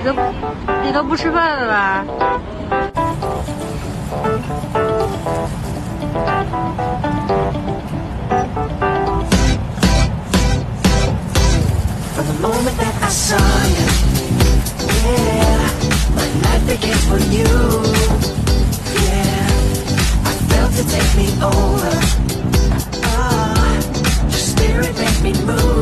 你都不吃饭了吧？ From the moment that I saw you, yeah, my life began for you, yeah, I felt it take me over, your spirit made me move.